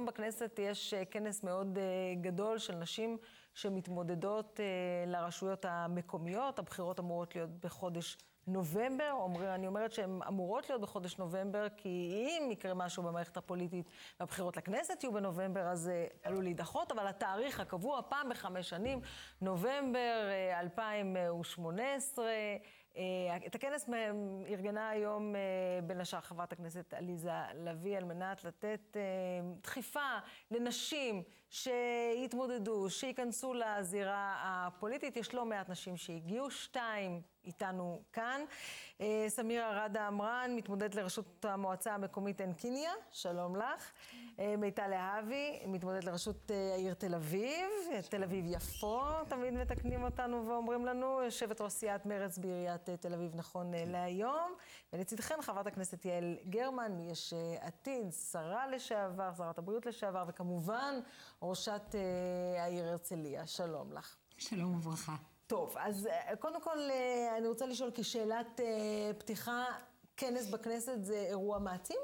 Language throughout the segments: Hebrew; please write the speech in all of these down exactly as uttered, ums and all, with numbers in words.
בכנסת יש כנס מאוד גדול של נשים שמתמודדות לרשויות המקומיות. הבחירות אמורות להיות בחודש נובמבר. אומר, אני אומרת שהן אמורות להיות בחודש נובמבר, כי אם יקרה משהו במערכת הפוליטית והבחירות לכנסת יהיו בנובמבר, אז זה עלול להידחות, אבל התאריך הקבוע פעם בחמש שנים, נובמבר אלפיים ושמונה עשרה, את הכנס ארגנה היום בין השאר חברת הכנסת עליזה לביא, על מנת לתת דחיפה לנשים שיתמודדו, שיכנסו לזירה הפוליטית. יש לא מעט נשים שהגיעו, שתיים איתנו כאן. סמירה רדה אמרן, מתמודדת לראשות המועצה המקומית עין קיניה, שלום לך. מיטל להבי, מתמודדת לראשות העיר תל אביב, תל אביב יפו, תמיד מתקנים אותנו ואומרים לנו, יושבת ראש סיעת מרצ בעיריית תל אביב נכון להיום. ולצידכן חברת הכנסת יעל גרמן, מיש עתיד, שרה לשעבר, שרת הבריאות לשעבר, וכמובן ראשת העיר הרצליה. שלום לך. שלום וברכה. טוב, אז קודם כל אני רוצה לשאול כשאלת פתיחה, כנס בכנסת זה אירוע מעצים?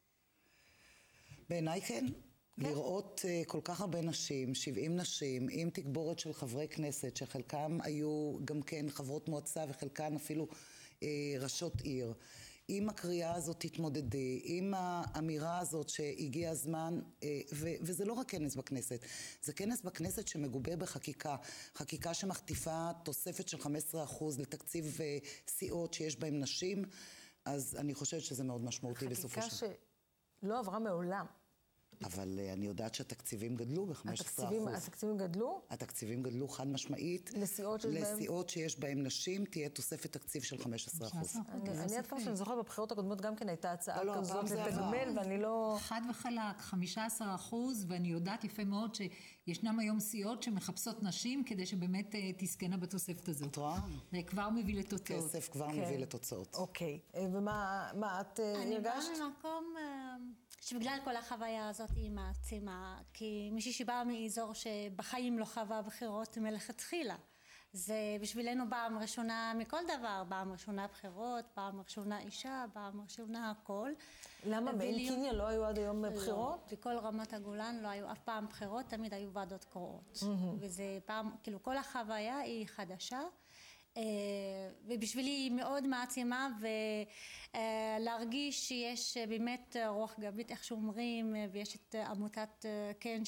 בעיניי כן. לראות כל כך הרבה נשים, שבעים נשים, עם תגבורת של חברי כנסת, שחלקם היו גם כן חברות מועצה וחלקן אפילו אה, ראשות עיר. עם הקריאה הזאת תתמודדי, עם האמירה הזאת שהגיע הזמן, אה, ו- וזה לא רק כנס בכנסת, זה כנס בכנסת שמגובה בחקיקה, חקיקה שמחטיפה תוספת של חמישה עשר אחוז לתקציב אה, סיעות שיש בהם נשים, אז אני חושבת שזה מאוד משמעותי בסופו של... חקיקה שלא עברה מעולם. אבל אני יודעת שהתקציבים גדלו ב-חמישה עשר אחוז. התקציבים גדלו? התקציבים גדלו חד משמעית. לסיעות שיש בהם? לסיעות שיש בהם נשים תהיה תוספת תקציב של חמישה עשר אחוז. אני עד כמה שאני זוכרת בבחירות הקודמות גם כן הייתה הצעה כזאת לתגמל, ואני לא... חד וחלק, חמישה עשר אחוז, ואני יודעת יפה מאוד שישנם היום סיעות שמחפשות נשים כדי שבאמת תזכנה בתוספת הזאת. את רואה? זה כבר מביא לתוצאות. כסף כבר מביא לתוצאות. אוקיי, ומה את הרגשת? אני באה ממקום... שבגלל כל החוויה הזאת היא מעצימה, כי מישהי שבאה מאזור שבחיים לא חווה בחירות מלכתחילה. זה בשבילנו פעם ראשונה מכל דבר, פעם ראשונה בחירות, פעם ראשונה אישה, פעם ראשונה הכל. למה? בעין קיניה לא היו עד היום בחירות? לא, בכל רמת הגולן לא היו אף פעם בחירות, תמיד היו ועדות קרואות. וזה פעם, כאילו כל החוויה היא חדשה. ובשבילי היא מאוד מעצימה, ולהרגיש שיש באמת רוח גבית, איך שאומרים, ויש את עמותת כן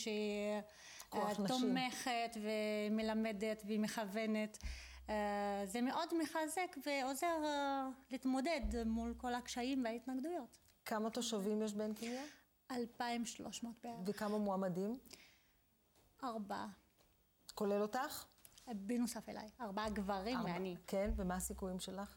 שתומכת ומלמדת ומכוונת. זה מאוד מחזק ועוזר להתמודד מול כל הקשיים וההתנגדויות. כמה תושבים יש בעין קיניה? אלפיים ושלוש מאות בערך. וכמה מועמדים? ארבעה. כולל אותך? בנוסף אליי, ארבעה גברים ואני. כן, ומה הסיכויים שלך?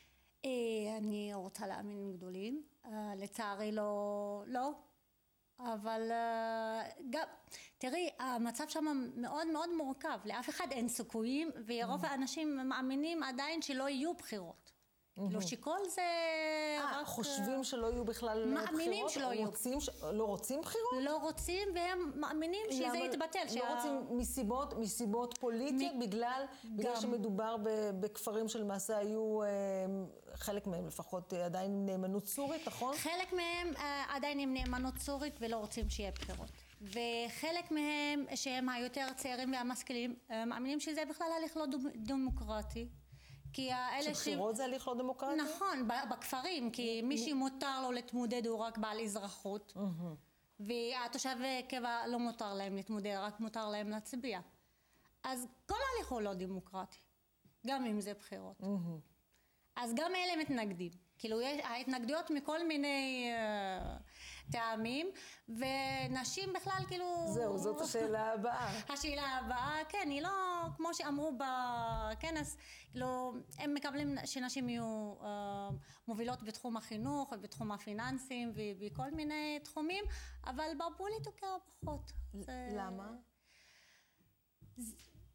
אני רוצה להאמין גדולים, לצערי לא, לא, אבל גם, תראי, המצב שם מאוד מאוד מורכב, לאף אחד אין סיכויים, ורוב האנשים מאמינים עדיין שלא יהיו בחירות. לא שכל זה... אה, חושבים שלא יהיו בכלל בחירות? מאמינים שלא יהיו. לא רוצים בחירות? לא רוצים, והם מאמינים שזה יתבטל. לא רוצים מסיבות פוליטיות, בגלל שמדובר בכפרים שלמעשה היו, חלק מהם לפחות, עדיין עם נאמנות סורית, נכון? חלק מהם עדיין עם נאמנות סורית ולא רוצים שיהיה בחירות. וחלק מהם, שהם היותר צעירים והמשכילים, מאמינים שזה בכלל הליך לא דמוקרטי. שבחירות זה הליך לא דמוקרטי? נכון, בכפרים, כי מי שמותר לו להתמודד הוא רק בעל אזרחות, והתושב קבע לא מותר להם להתמודד, רק מותר להם להצביע. אז כל הליך הוא לא דמוקרטי, גם אם זה בחירות. אז גם אלה מתנגדים. כאילו, יש ההתנגדויות מכל מיני uh, טעמים, ונשים בכלל כאילו... זהו, זאת השאלה הבאה. השאלה הבאה, כן, היא לא, כמו שאמרו בכנס, כאילו, הם מקבלים שנשים יהיו uh, מובילות בתחום החינוך, ובתחום הפיננסים, ובכל מיני תחומים, אבל בפוליטיקה פחות. למה? זה...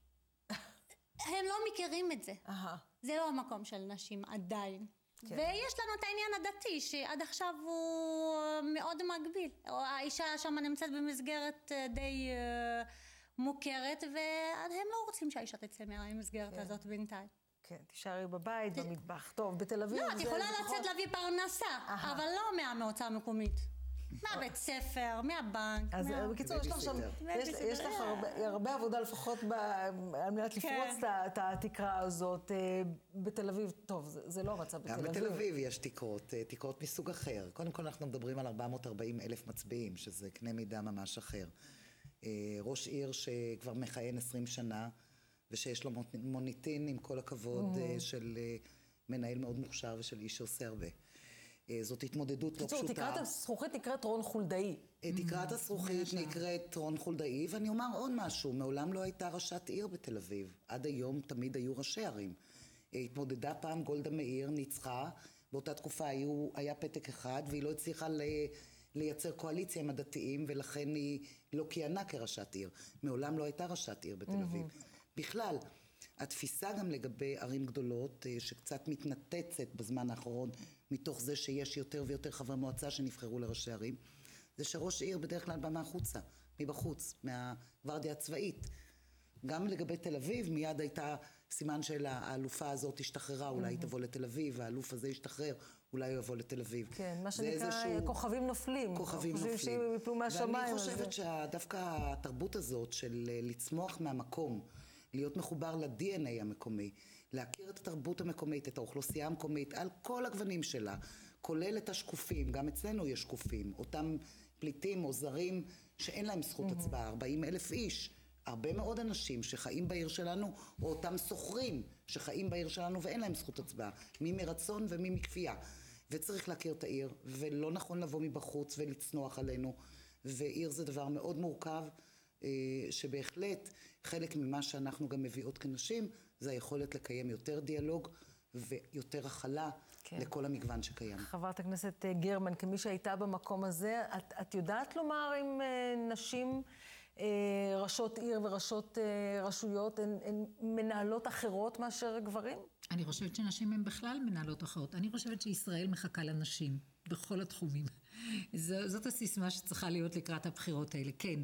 הם לא מכירים את זה. אהה. זה לא המקום של נשים עדיין. כן. ויש לנו את העניין הדתי, שעד עכשיו הוא מאוד מגביל. האישה שם נמצאת במסגרת די מוכרת, והם לא רוצים שהאישה תצא מהמסגרת כן. הזאת בינתיים. כן, תישארי בבית, ת... במטבח. טוב, בתל אביב... לא, את יכולה לצאת להביא פרנסה, אבל לא מהמועצה המקומית. מהבית ספר, מהבנק. אז בקיצור, יש לך שם, יש לך הרבה עבודה לפחות על מנת לפרוץ את התקרה הזאת. בתל אביב, טוב, זה לא המצב בתל אביב. גם בתל אביב יש תקרות, תקרות מסוג אחר. קודם כל אנחנו מדברים על ארבע מאות וארבעים אלף מצביעים, שזה קנה מידה ממש אחר. ראש עיר שכבר מכהן עשרים שנה, ושיש לו מוניטין עם כל הכבוד של מנהל מאוד מוכשר ושל איש שעושה הרבה. זאת התמודדות לא פשוטה. תקרת הזכוכית נקראת רון חולדאי. תקרת הזכוכית נקראת רון חולדאי, ואני אומר עוד משהו, מעולם לא הייתה ראשת עיר בתל אביב. עד היום תמיד היו ראשי ערים. התמודדה פעם גולדה מאיר, ניצחה, באותה תקופה היו, היה פתק אחד, והיא לא הצליחה ל... לייצר קואליציה עם הדתיים, ולכן היא לא כיהנה כראשת עיר. מעולם לא הייתה ראשת עיר בתל אביב. בכלל, התפיסה גם לגבי ערים גדולות, שקצת מתנתצת בזמן האחרון, מתוך זה שיש יותר ויותר חברי מועצה שנבחרו לראשי ערים, זה שראש עיר בדרך כלל בא מהחוצה, מבחוץ, מהגוורדיה הצבאית. גם לגבי תל אביב, מיד הייתה סימן של האלופה הזאת השתחררה, אולי היא תבוא לתל אביב, האלוף הזה ישתחרר, אולי הוא יבוא לתל אביב. כן, מה שנקרא כוכבים נופלים. כוכבים נופלים. חושבים שהם יפלו מהשמיים. ואני חושבת שדווקא התרבות הזאת של לצמוח מהמקום, להיות מחובר ל-די אן איי המקומי, להכיר את התרבות המקומית, את האוכלוסייה המקומית, על כל הגוונים שלה, כולל את השקופים, גם אצלנו יש שקופים, אותם פליטים או זרים שאין להם זכות הצבעה, ארבעים אלף איש, הרבה מאוד אנשים שחיים בעיר שלנו, או אותם סוחרים שחיים בעיר שלנו ואין להם זכות הצבעה, מי מרצון ומי מכפייה. וצריך להכיר את העיר, ולא נכון לבוא מבחוץ ולצנוח עלינו, ועיר זה דבר מאוד מורכב, שבהחלט חלק ממה שאנחנו גם מביאות כנשים, זה היכולת לקיים יותר דיאלוג ויותר הכלה כן. לכל המגוון שקיים. חברת הכנסת גרמן, כמי שהייתה במקום הזה, את, את יודעת לומר אם נשים, ראשות עיר וראשות רשויות, הן, הן מנהלות אחרות מאשר גברים? אני חושבת שנשים הן בכלל מנהלות אחרות. אני חושבת שישראל מחכה לנשים בכל התחומים. ז, זאת הסיסמה שצריכה להיות לקראת הבחירות האלה. כן,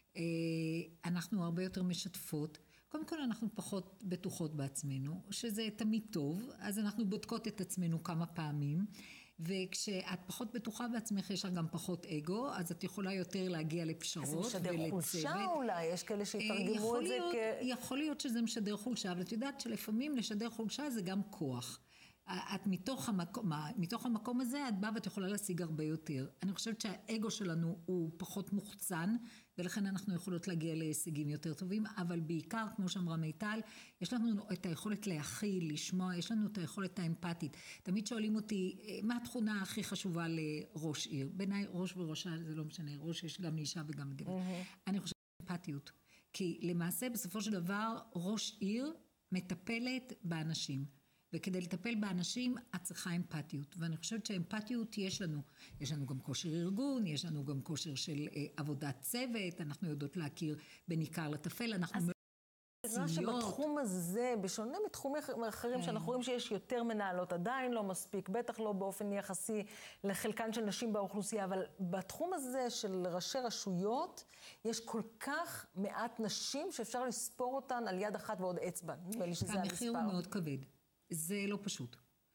אנחנו הרבה יותר משתפות. קודם כל אנחנו פחות בטוחות בעצמנו, שזה תמיד טוב, אז אנחנו בודקות את עצמנו כמה פעמים, וכשאת פחות בטוחה בעצמך יש לך גם פחות אגו, אז את יכולה יותר להגיע לפשרות ולצוות. זה משדר חולשה אולי, יש כאלה שיתרגמו את זה כ... יכול להיות שזה משדר חולשה, אבל את יודעת שלפעמים לשדר חולשה זה גם כוח. את מתוך המקום, מתוך המקום הזה את באה ואת יכולה להשיג הרבה יותר. אני חושבת שהאגו שלנו הוא פחות מוחצן, ולכן אנחנו יכולות להגיע להישגים יותר טובים, אבל בעיקר, כמו שאמרה מיטל, יש לנו את היכולת להכיל, לשמוע, יש לנו את היכולת האמפתית. תמיד שואלים אותי, מה התכונה הכי חשובה לראש עיר? בעיניי ראש וראשה, זה לא משנה, ראש יש גם לאישה וגם לגבר. Mm-hmm. אני חושבת אמפתיות, כי למעשה בסופו של דבר ראש עיר מטפלת באנשים. וכדי לטפל באנשים, את צריכה אמפתיות. ואני חושבת שהאמפתיות יש לנו. יש לנו גם כושר ארגון, יש לנו גם כושר של אה, עבודת צוות, אנחנו יודעות להכיר בין עיקר לטפל, אנחנו... אז נראה שבתחום הזה, בשונה מתחומים אחרים, שאנחנו רואים שיש יותר מנהלות, עדיין לא מספיק, בטח לא באופן יחסי לחלקן של נשים באוכלוסייה, אבל בתחום הזה של ראשי רשויות, יש כל כך מעט נשים שאפשר לספור אותן על יד אחת ועוד אצבע. נדמה לי שזה המספר. המחיר הוא מאוד כבד. זה לא פשוט.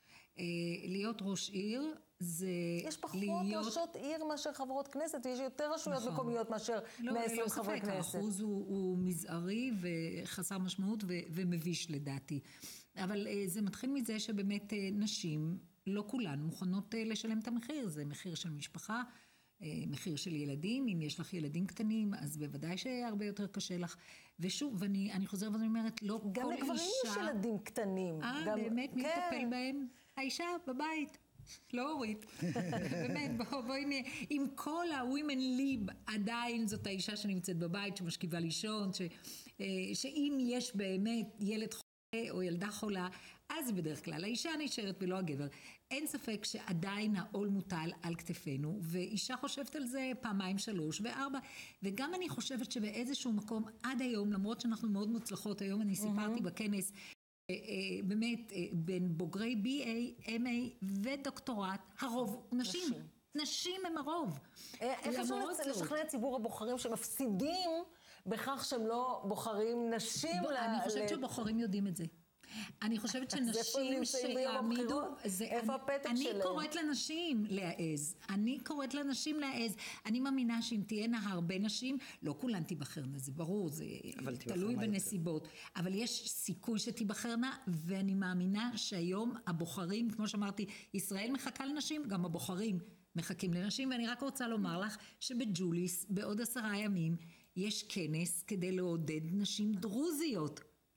להיות ראש עיר זה להיות... יש פחות ראשות עיר מאשר חברות כנסת, ויש יותר רשויות מקומיות מאשר מאה ועשרים חברי כנסת. האחוז הוא מזערי וחסר משמעות ומביש לדעתי. אבל זה מתחיל מזה שבאמת נשים, לא כולן, מוכנות לשלם את המחיר. זה מחיר של משפחה, מחיר של ילדים. אם יש לך ילדים קטנים, אז בוודאי שהרבה יותר קשה לך. ושוב, ואני אני חוזרת ואני אומרת, לא כל אישה... גם לגברים יש ילדים קטנים. אה, גם... באמת, מי כן. מטפל בהם? האישה בבית. לא אורית. באמת, בואי בוא, נהיה. עם כל ה-women lib, עדיין זאת האישה שנמצאת בבית, שמשכיבה לישון, ש, שאם יש באמת ילד חולה או ילדה חולה, אז בדרך כלל האישה נשארת ולא הגבר. אין ספק שעדיין העול מוטל על כתפינו, ואישה חושבת על זה פעמיים, שלוש וארבע, וגם אני חושבת שבאיזשהו מקום עד היום, למרות שאנחנו מאוד מוצלחות, היום אני סיפרתי mm-hmm. בכנס, באמת בין בוגרי בי איי, אם איי ודוקטורט, הרוב נשים. נשים, נשים הם הרוב. איך אפשר לשכנע ציבור הבוחרים שמפסידים בכך שהם לא בוחרים נשים? אני חושבת שבוחרים יודעים את זה. אני חושבת אז איפה הם שנשים נמצאים ביום שיעמידו... הבחירות? זה- איפה אני- הפתק אני שלהם? קוראת לנשים להעז. אני קוראת לנשים להעז. אני מאמינה שאם תהיינה הרבה נשים, לא כולן תיבחרנה, זה ברור, זה אבל תלוי תיבחרנה יותר. בנסיבות. אבל יש סיכוי שתיבחרנה, ואני מאמינה שהיום הבוחרים, כמו שאמרתי, ישראל מחכה לנשים, גם הבוחרים מחכים לנשים, ואני רק רוצה לומר לך שבג'וליס, בעוד עשרה ימים, יש כנס כדי לעודד נשים דרוזיות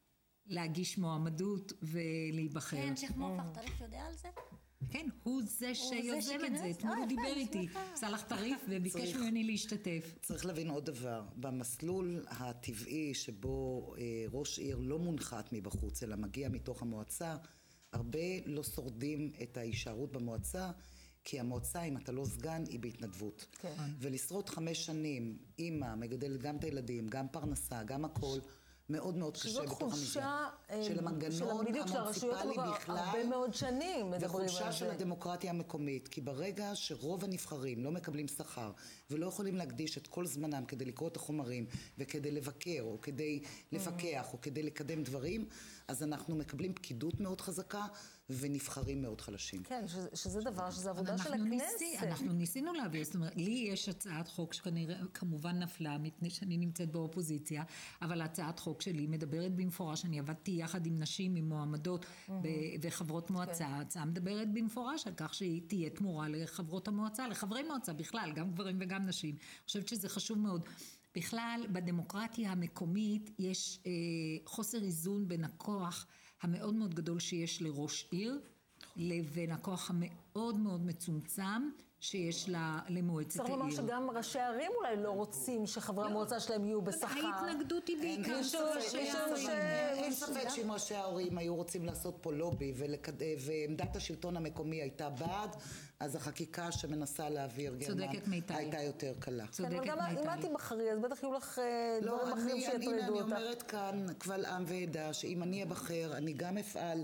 להגיש מועמדות ולהיבחר. כן, שייח מואפק טריף יודע על זה? כן, הוא זה שיוזם את שכינס? זה. אתמול אה, הוא יפה, דיבר אני איתי, שמחה. סלח טריף, וביקש צריך- ממני להשתתף. צריך להבין עוד דבר, במסלול הטבעי שבו אה, ראש עיר לא מונחת מבחוץ, אלא מגיע מתוך המועצה, הרבה לא שורדים את ההישארות במועצה, כי המועצה, אם אתה לא סגן, היא בהתנדבות. כן. ולשרוד חמש שנים, אימא, מגדלת גם את הילדים, גם פרנסה, גם הכל, מאוד מאוד קשה שזאת בתוך חולשה המגזר. של המנגנון בדיוק של הרשויות המוניציפלי המקומיות, בכלל. הרבה מאוד שנים מדברים וחולשה על של זה. הדמוקרטיה המקומית, כי ברגע שרוב הנבחרים לא מקבלים שכר ולא יכולים להקדיש את כל זמנם כדי לקרוא את החומרים וכדי לבקר או כדי לפקח או כדי לקדם דברים, אז אנחנו מקבלים פקידות מאוד חזקה ונבחרים מאוד חלשים. כן, שזה, שזה דבר, שזה אבל עבודה של אנחנו הכנסת. ניסי- אנחנו ניסינו להעביר, זאת אומרת, לי יש הצעת חוק שכנראה, כמובן נפלה, מפני שאני נמצאת באופוזיציה, אבל הצעת חוק שלי מדברת במפורש, אני עבדתי יחד עם נשים, עם מועמדות ב- וחברות מועצה, ההצעה מדברת במפורש על כך שהיא תהיה תמורה לחברות המועצה, לחברי מועצה בכלל, גם גברים וגם נשים. אני חושבת שזה חשוב מאוד. בכלל, בדמוקרטיה המקומית יש אה, חוסר איזון בין הכוח המאוד מאוד גדול שיש לראש עיר, לבין הכוח המאוד מאוד מצומצם שיש לה, למועצת צריך העיר. לומר שגם ראשי הערים אולי לא רוצים שחברי המועצה שלהם יהיו בשכר. ההתנגדות היא בעיקר אין משום- ספק- משום אין ש- ספק- אין ש- ספק שאם ראשי ההורים היו רוצים לעשות פה לובי ולקד- ועמדת השלטון המקומי הייתה בעד, אז החקיקה שמנסה להעביר גרמן צודקת מיטל. הייתה יותר קלה. כן, צודקת אבל גם אם מיטל. את תיבחרי, אז בטח יהיו לך אה, לא, דברים אחרים אני, אני, שיטרידו אני אותך. אומרת כאן קבל עם ועדה שאם אני אבחר אני גם אפעל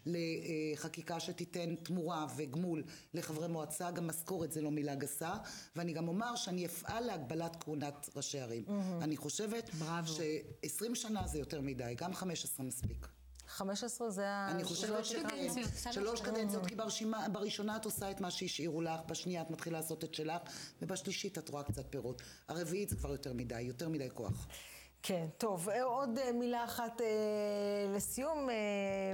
לחקיקה שתיתן תמורה וגמול לחברי מועצה, גם משכורת זה לא מילה גסה, ואני גם אומר שאני אפעל להגבלת כהונת ראשי ערים. אני חושבת בראבו. ש-עשרים שנה זה יותר מדי, גם חמש עשרה מספיק. חמש עשרה זה ה... אני חושבת שלוש שכן, קדנציות. שלוש קדנציות, כי ברשימה, בראשונה את עושה את מה שהשאירו לך, בשנייה את מתחילה לעשות את שלך, ובשלישית את רואה קצת פירות. הרביעית זה כבר יותר מדי, יותר מדי כוח. כן, טוב, עוד אה, מילה אחת אה, לסיום. אה,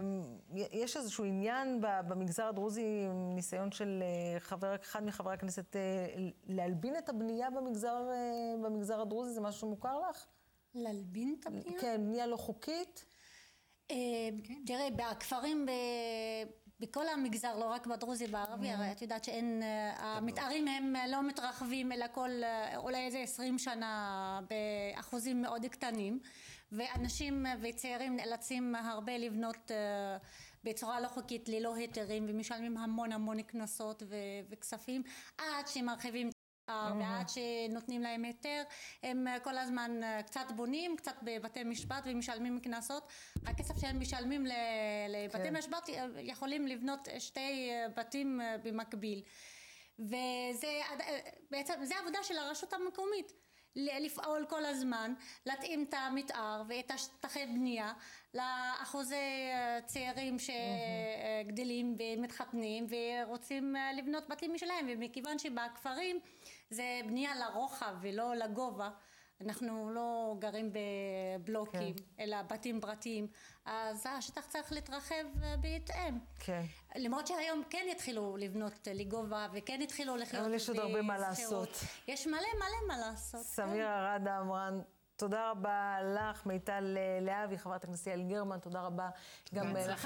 יש איזשהו עניין ב- במגזר הדרוזי, ניסיון של אה, חבר, אחד מחברי הכנסת אה, להלבין את הבנייה במגזר, אה, במגזר הדרוזי, זה משהו מוכר לך? להלבין את הבנייה? כן, בנייה לא חוקית. אה, תראה, בכפרים, ב- בכל המגזר, לא רק בדרוזי, בערבי, הרי את יודעת שאין, אה, המתארים הם לא מתרחבים, אלא כל, אה, אולי איזה עשרים שנה באחוזים מאוד קטנים, ואנשים וצעירים נאלצים הרבה לבנות אה, בצורה לא חוקית, ללא היתרים, ומשלמים המון המון קנסות ו- וכספים, עד שמרחיבים ועד שנותנים להם היתר, הם כל הזמן קצת בונים, קצת בבתי משפט ומשלמים קנסות. הכסף שהם משלמים ל- לבתי כן. משפט יכולים לבנות שתי בתים במקביל. וזה בעצם, זה עבודה של הרשות המקומית. לפעול כל הזמן, להתאים את המתאר ואת השטחי בנייה לאחוזי צעירים שגדלים ומתחתנים ורוצים לבנות בתים משלהם, ומכיוון שבכפרים זה בנייה לרוחב ולא לגובה, אנחנו לא גרים בבלוקים, כן. אלא בתים פרטיים, אז השטח צריך להתרחב בהתאם. כן. למרות שהיום כן התחילו לבנות לגובה וכן התחילו לחיות אבל יש עוד הרבה מה בשכירות. לעשות. יש מלא מלא מה לעשות. סמירה רדה אמרן, תודה רבה לך, מיטל להבי, חברת הכנסת יעל גרמן, תודה רבה גם לך.